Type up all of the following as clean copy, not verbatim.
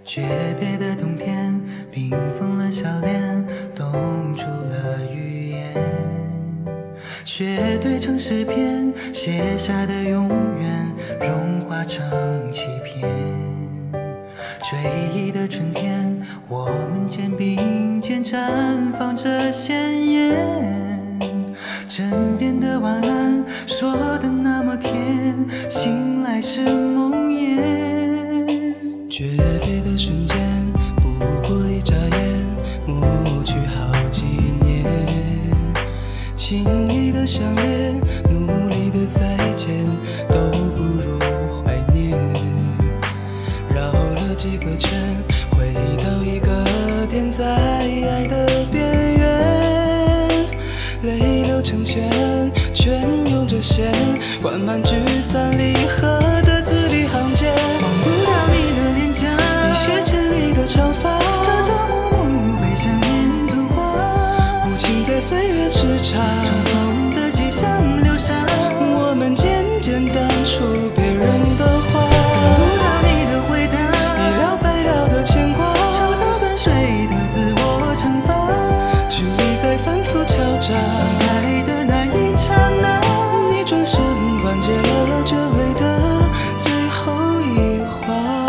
诀别的冬天，冰封了笑脸，冻住了语言。雪堆成诗篇，写下的永远融化成欺骗。追忆的春天，我们肩并肩绽放着鲜艳。枕边的晚安，说的那么甜，醒来是梦魇。诀别的瞬间，不过一眨眼，抹去好几年。轻易的相恋，努力的再见，都不如怀念。绕了几个圈，回到一个点，在爱的边缘。泪流成圈，圈用着线，灌满聚散离合的字里行间。忘不了你的脸颊，一泻千里的长发，朝朝暮暮被想念吞化，无情在岁月痴缠，重逢的喜相留下，我们渐渐淡出别人的话。等不到你的回答，已了白了的牵挂，抽刀断水的自我惩罚，距离在反复敲诈，分开的那一刹那，你转身完结了结尾的最后一话。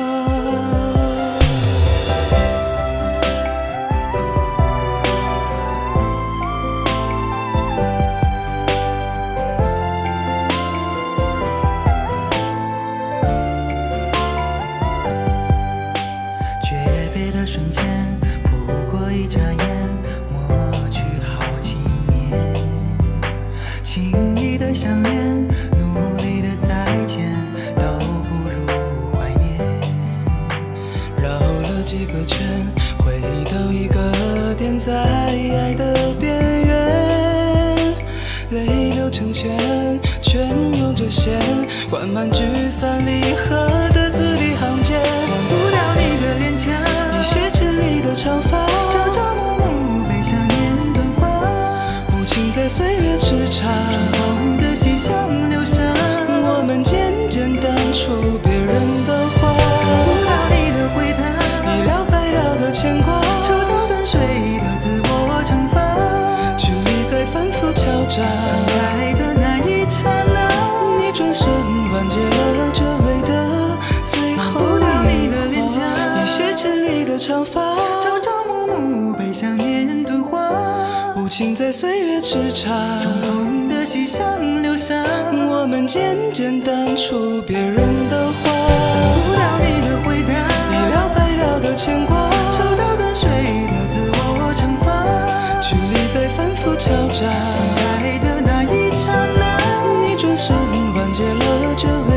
诀别的瞬间，不过一眨眼，抹去好几年。轻易的相恋，努力的再见，都不如怀念。绕了几个圈，回到一个点，在爱的边缘。泪流成圈，圈用着线，灌满聚散离合的字里行间。忘不了你的脸颊，一泻千里的长发，朝朝暮暮被想念吞化，无情在岁月痴缠，重逢的喜相留下，我们渐渐淡出别人的话。等不到你的回答，已了白了的牵挂，抽刀断水的自我惩罚，距离在反复敲诈，分开的那一刹那，你转身完结了结尾的最后一话。一泻千里的长发，朝朝暮暮被想念吞化，无情在岁月痴缠，重逢的喜相留下，我们渐渐淡出别人的话。等不到你的回答，已了白了的牵挂，抽刀断水的自我惩罚，距离在反复敲诈，分开的那一刹那，你转身完结了结尾